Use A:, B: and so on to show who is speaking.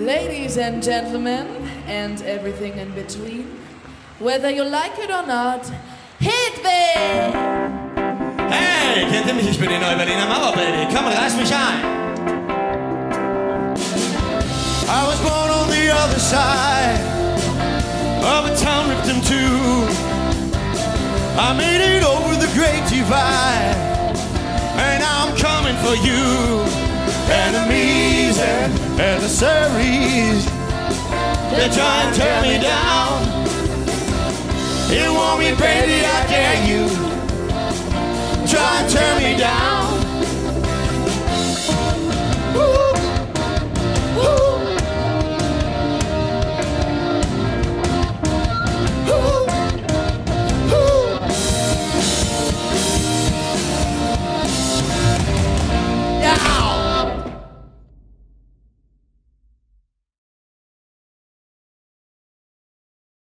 A: Ladies and gentlemen, and everything in between, whether you like it or not, Hedwig!
B: Hey, kennt ihr mich? Ich bin die neue Berliner Mauer, Baby. Komm und reiß mich ein. I was born on the other side of a town ripped in two. I made it over the great divide, and now I'm coming for you. Enemies and adversaries, they try and tear me down. You want me, baby, I dare you. Try and tear me down.